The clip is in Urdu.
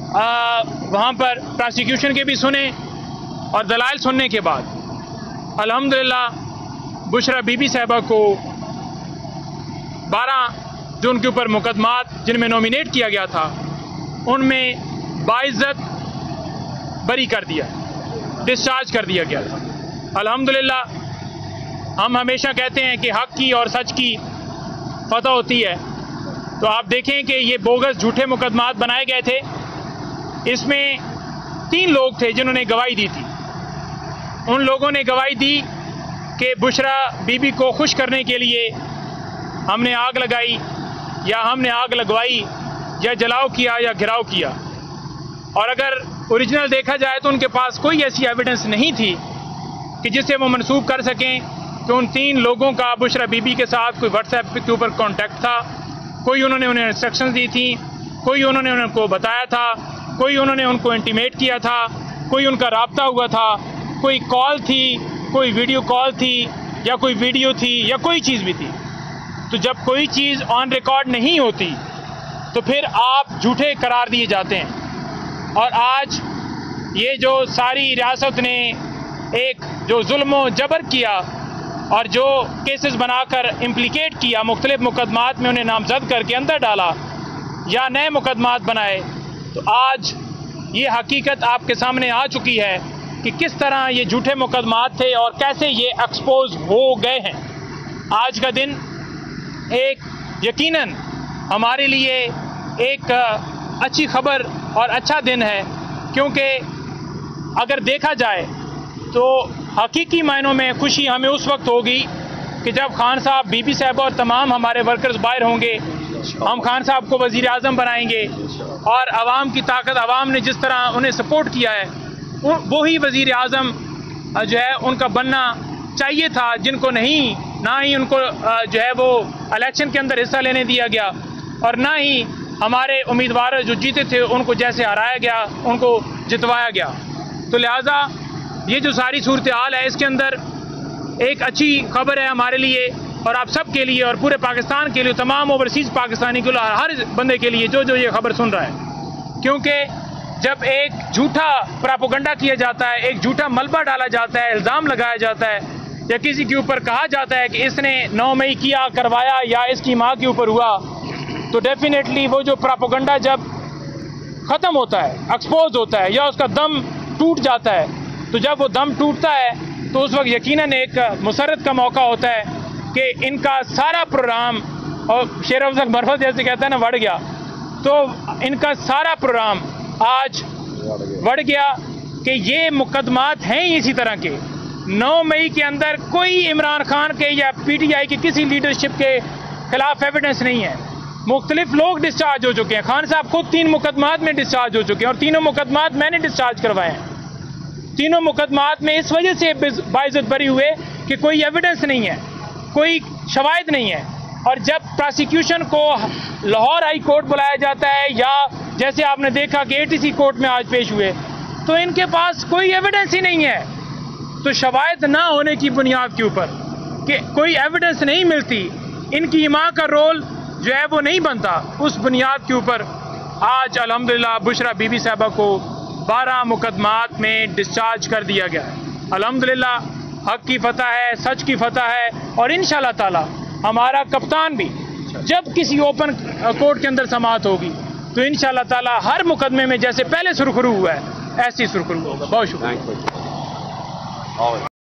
وہاں پر پراسیکیوشن کے بھی سنے اور دلائل سننے کے بعد الحمدللہ بشرا بی بی صاحبہ کو 12 جو ان کے اوپر مقدمات جن میں نومینیٹ کیا گیا تھا ان میں باعزت بری کر دیا، ڈسچارج کر دیا گیا تھا۔ الحمدللہ ہم ہمیشہ کہتے ہیں کہ حق کی اور سچ کی فتح ہوتی ہے، تو آپ دیکھیں کہ یہ بوگس جھوٹے مقدمات بنائے گئے تھے۔ اس میں 3 لوگ تھے جنہوں نے گواہی دی تھی۔ ان لوگوں نے گواہی دی کہ بشرا بی بی کو خوش کرنے کے لیے ہم نے آگ لگائی یا ہم نے آگ لگوائی یا جلاؤ کیا یا گھراؤ کیا، اور اگر اوریجنل دیکھا جائے تو ان کے پاس کوئی ایسی ایویڈنس نہیں تھی کہ جسے وہ منسوب کر سکیں کہ ان 3 لوگوں کا بشرا بی بی کے ساتھ کوئی واٹس ایپ کے اوپر کانٹیکٹ تھا، کوئی انہوں نے انہیں انسٹرکشن دی تھیں، کوئی انہوں نے ان کو بتایا تھا، کوئی انہوں نے ان کو انٹیمیٹ کیا تھا، کوئی ان کا رابطہ ہوا تھا، کوئی کال تھی، کوئی ویڈیو کال تھی یا کوئی ویڈیو تھی یا کوئی چیز بھی تھی۔ تو جب کوئی چیز آن ریکارڈ نہیں ہوتی تو پھر آپ جھوٹے قرار دیے جاتے ہیں۔ اور آج یہ جو ساری ریاست نے ایک جو ظلم و جبر کیا اور جو کیسز بنا کر امپلیکیٹ کیا، مختلف مقدمات میں انہیں نامزد کر کے اندر ڈالا یا نئے مقدمات بنائے، تو آج یہ حقیقت آپ کے سامنے آ چکی ہے کہ کس طرح یہ جھوٹے مقدمات تھے اور کیسے یہ ایکسپوز ہو گئے ہیں۔ آج کا دن ایک یقیناً ہمارے لیے ایک اچھی خبر اور اچھا دن ہے، کیونکہ اگر دیکھا جائے تو حقیقی معنوں میں خوشی ہمیں اس وقت ہوگی کہ جب خان صاحب بی بی صاحبہ اور تمام ہمارے ورکرز باہر ہوں گے، ہم خان صاحب کو وزیر اعظم بنائیں گے، اور عوام کی طاقت، عوام نے جس طرح انہیں سپورٹ کیا ہے وہی وزیر اعظم جو ہے ان کا بننا چاہیے تھا، جن کو نہ ہی ان کو جو ہے وہ الیکشن کے اندر حصہ لینے دیا گیا اور نہ ہی ہمارے امیدوار جو جیتے تھے ان کو جیسے ہرایا گیا ان کو جتوایا گیا۔ تو لہٰذا یہ جو ساری صورتحال ہے اس کے اندر ایک اچھی خبر ہے ہمارے لیے اور آپ سب کے لیے اور پورے پاکستان کے لیے، تمام اوورسیز پاکستانی کے لیے، ہر بندے کے لیے جو یہ خبر سن رہا ہے، کیونکہ جب ایک جھوٹا پراپوگنڈا کیا جاتا ہے، ایک جھوٹا ملبہ ڈالا جاتا ہے، الزام لگایا جاتا ہے یا کسی کے اوپر کہا جاتا ہے کہ اس نے 9 مئی کیا، کروایا یا اس کی ماں کے اوپر ہوا، تو ڈیفینیٹلی وہ جو پراپوگنڈا جب ختم ہوتا ہے، ایکسپوز ہوتا ہے یا اس کا دم ٹوٹ جاتا ہے، تو جب وہ دم ٹوٹتا ہے تو اس وقت یقیناً ایک مسرت کا موقع ہوتا ہے کہ ان کا سارا پروگرام، اور شیر افضل مرفت جیسے کہتا ہے نا بڑھ گیا، تو ان کا سارا پروگرام آج بڑھ گیا کہ یہ مقدمات ہیں اسی طرح کے۔ 9 مئی کے اندر کوئی عمران خان کے یا پی ٹی آئی کی کسی لیڈرشپ کے خلاف ایویڈنس نہیں ہے۔ مختلف لوگ ڈسچارج ہو چکے ہیں، خان صاحب خود 3 مقدمات میں ڈسچارج ہو چکے ہیں اور تینوں مقدمات میں نے ڈسچارج کروائے ہیں۔ تینوں مقدمات میں اس وجہ سے باعزت بری ہوئے کہ کوئی ایویڈنس نہیں ہے، کوئی شواہد نہیں ہے، اور جب پراسیکیوشن کو لاہور ہائی کورٹ بلایا جاتا ہے یا جیسے آپ نے دیکھا کہ ATC کورٹ میں آج پیش ہوئے، تو ان کے پاس کوئی ایویڈنس ہی نہیں ہے۔ تو شواہد نہ ہونے کی بنیاد کے اوپر کہ کوئی ایویڈنس نہیں ملتی، ان کی ماں کا رول جو ہے وہ نہیں بنتا، اس بنیاد کے اوپر آج الحمدللہ بشرا بی بی صاحبہ کو 12 مقدمات میں ڈسچارج کر دیا گیا ہے۔ الحمدللہ حق کی فتح ہے، سچ کی فتح ہے، اور انشاءاللہ تعالی ہمارا کپتان بھی جب کسی اوپن کورٹ کے اندر سماعت ہوگی تو انشاءاللہ تعالی ہر مقدمے میں جیسے پہلے سرخرو ہوا ہے ایسی سرخرو ہوگا۔ بہت شکریہ۔